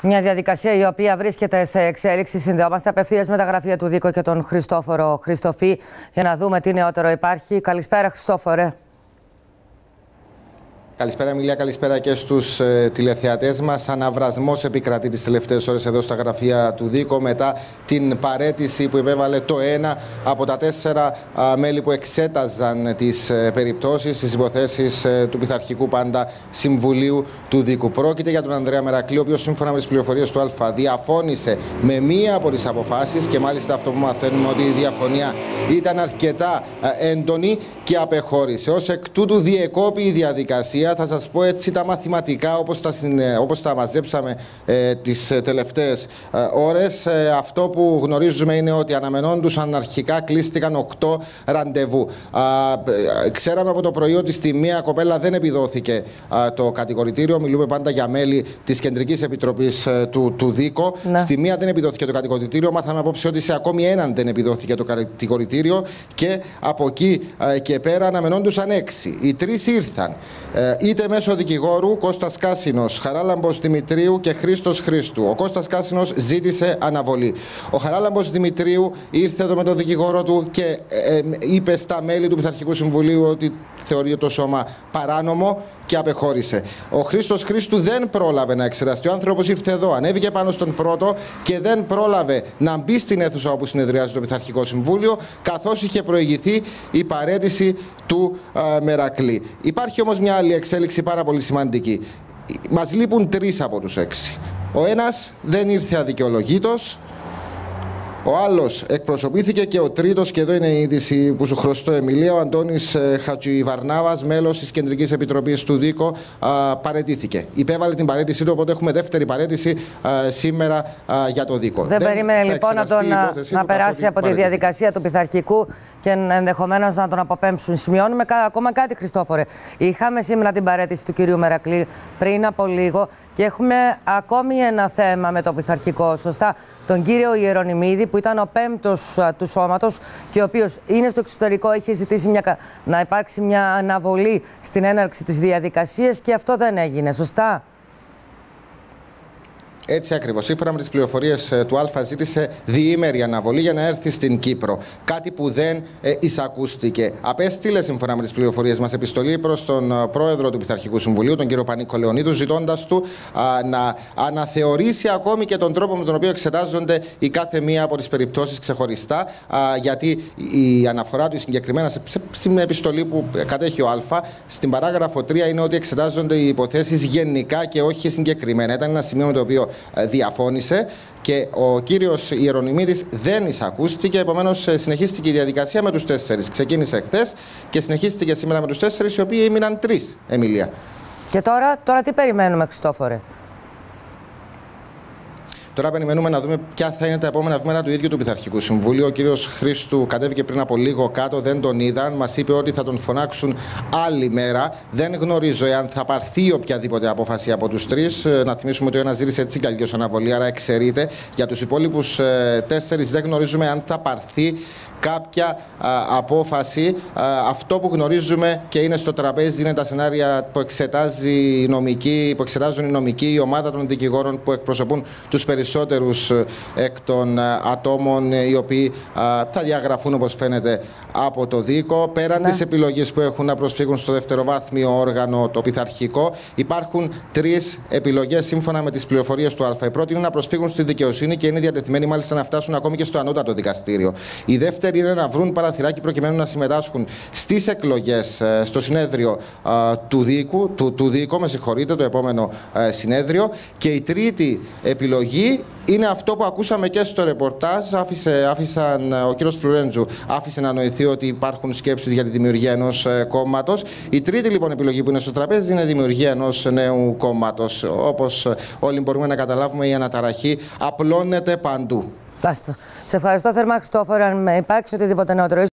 Μια διαδικασία η οποία βρίσκεται σε εξέλιξη. Συνδεόμαστε απευθείας με τα γραφεία του Δίκο και τον Χριστόφορο Χριστοφή για να δούμε τι νεότερο υπάρχει. Καλησπέρα, Χριστόφορε. Καλησπέρα, Εμιλία. Καλησπέρα και στους τηλεθεατές μας. Αναβρασμός επικρατεί τις τελευταίες ώρες εδώ στα γραφεία του Δίκο μετά την παραίτηση που επέβαλε το ένα από τα 4 μέλη που εξέταζαν τις περιπτώσεις, τις υποθέσεις του Πειθαρχικού πάντα Συμβουλίου του Δίκου. Πρόκειται για τον Ανδρέα Μερακλή, ο οποίος σύμφωνα με τις πληροφορίες του Α διαφώνησε με μία από τις αποφάσεις και μάλιστα αυτό που μαθαίνουμε ότι η διαφωνία ήταν αρκετά έντονη και απεχώρησε. Ως εκ τούτου διεκόπη η διαδικασία. Θα σας πω έτσι τα μαθηματικά όπως τα μαζέψαμε τις τελευταίες ώρες. Αυτό που γνωρίζουμε είναι ότι αναμενόντουσαν αρχικά κλείστηκαν 8 ραντεβού. Ξέραμε από το πρωί ότι στη μία κοπέλα δεν επιδόθηκε το κατηγορητήριο. Μιλούμε πάντα για μέλη της Κεντρικής Επιτροπής του Δίκο. Ναι. Στη μία δεν επιδόθηκε το κατηγορητήριο. Μάθαμε απόψε ότι σε ακόμη έναν δεν επιδόθηκε το κατηγορητήριο και από εκεί και πέρα αναμενόντουσαν 6. Οι 3 ήρθαν. Είτε μέσω δικηγόρου Κώστας Κάσινος, Χαράλαμπος Δημητρίου και Χρήστος Χρήστου. Ο Κώστας Κάσινος ζήτησε αναβολή. Ο Χαράλαμπος Δημητρίου ήρθε εδώ με τον δικηγόρο του και είπε στα μέλη του Πειθαρχικού Συμβουλίου ότι θεωρεί το σώμα παράνομο και απεχώρησε. Ο Χρήστος Χρήστου δεν πρόλαβε να εξεταστεί. Ο άνθρωπος ήρθε εδώ, ανέβηκε πάνω στον πρώτο και δεν πρόλαβε να μπει στην αίθουσα όπου συνεδριάζει το Πειθαρχικό Συμβούλιο, καθώς είχε προηγηθεί η παραίτηση του Μερακλή. Υπάρχει όμως μια άλλη εξέλιξη πάρα πολύ σημαντική. Μας λείπουν 3 από τους 6. Ο ένας δεν ήρθε αδικαιολογήτως. Ο άλλος εκπροσωπήθηκε και ο τρίτος, και εδώ είναι η είδηση που σου χρωστώ, Εμιλία, ο Αντώνης Χατζηβαρνάβας, μέλος της Κεντρικής Επιτροπής του Δίκο, παραιτήθηκε. Υπέβαλε την παραίτησή του, οπότε έχουμε δεύτερη παραίτηση σήμερα για το Δίκο. Δεν περίμενε λοιπόν να περάσει από τη διαδικασία του Πειθαρχικού και ενδεχομένως να τον αποπέμψουν. Σημειώνουμε ακόμα κάτι, Χριστόφορε. Είχαμε σήμερα την παραίτηση του κυρίου Μερακλή πριν από λίγο και έχουμε ακόμη ένα θέμα με το Πειθαρχικό. Σωστά, τον κύριο Ιερονημίδη, που ήταν ο 5ος του σώματος και ο οποίος είναι στο εξωτερικό, είχε ζητήσει να υπάρξει μια αναβολή στην έναρξη της διαδικασίας και αυτό δεν έγινε. Σωστά. Έτσι ακριβώς. Σύμφωνα με τις πληροφορίες του Α, ζήτησε διήμερη αναβολή για να έρθει στην Κύπρο. Κάτι που δεν εισακούστηκε. Απέστειλε, σύμφωνα με τις πληροφορίες μας, επιστολή προς τον πρόεδρο του Πειθαρχικού Συμβουλίου, τον κύριο Πανίκο Λεωνίδου, ζητώντας του να αναθεωρήσει ακόμη και τον τρόπο με τον οποίο εξετάζονται η κάθε μία από τις περιπτώσεις ξεχωριστά. Γιατί η αναφορά του συγκεκριμένα στην επιστολή που κατέχει ο Α, στην παράγραφο 3, είναι ότι εξετάζονται οι υποθέσεις γενικά και όχι συγκεκριμένα. Ήταν ένα σημείο με το οποίο διαφώνησε και ο κύριος Ιερονημίδης δεν εισακούστηκε, επομένως συνεχίστηκε η διαδικασία με τους 4. Ξεκίνησε χθες και συνεχίστηκε σήμερα με τους 4, οι οποίοι έμειναν 3, Εμιλία. Και τώρα τι περιμένουμε, Χριστόφορε? Τώρα περιμένουμε να δούμε ποια θα είναι τα επόμενα βήματα του ίδιου του Πειθαρχικού Συμβουλίου. Ο κύριος Χρήστου κατέβηκε πριν από λίγο κάτω, δεν τον είδαν. Μας είπε ότι θα τον φωνάξουν άλλη μέρα. Δεν γνωρίζω εάν θα πάρθει οποιαδήποτε απόφαση από τους 3. Να θυμίσουμε ότι ο ένας ζήτησε έτσι κι αλλιώς αναβολή, άρα εξαιρείται. Για τους υπόλοιπους 4 δεν γνωρίζουμε αν θα πάρθει κάποια απόφαση. Αυτό που γνωρίζουμε και είναι στο τραπέζι είναι τα σενάρια που εξετάζουν οι νομικοί, η ομάδα των δικηγόρων που εκπροσωπούν τους περισσότερους εκ των ατόμων, οι οποίοι θα διαγραφούν, όπως φαίνεται, από το Δίκο. Πέραν της επιλογής που έχουν να προσφύγουν στο δευτεροβάθμιο όργανο, το Πειθαρχικό, υπάρχουν 3 επιλογές σύμφωνα με τις πληροφορίες του Α. Η πρώτη είναι να προσφύγουν στη δικαιοσύνη και είναι διατεθειμένοι μάλιστα να φτάσουν ακόμη και στο ανώτατο δικαστήριο. Η δεύτερη είναι να βρουν παραθυράκι προκειμένου να συμμετάσχουν στις εκλογές στο συνέδριο του Δίκο, με συγχωρείτε, το επόμενο συνέδριο. Και η τρίτη επιλογή είναι αυτό που ακούσαμε και στο ρεπορτάζ. Ο κύριος Φλουρέντζου άφησε να νοηθεί ότι υπάρχουν σκέψεις για τη δημιουργία ενός κόμματος. Η τρίτη λοιπόν επιλογή που είναι στο τραπέζι είναι η δημιουργία ενός νέου κόμματος. Όπως όλοι μπορούμε να καταλάβουμε, η αναταραχή απλώνεται παντού. Σε ευχαριστώ θερμά, Χριστόφορο. Αν υπάρξει οτιδήποτε νεότερο.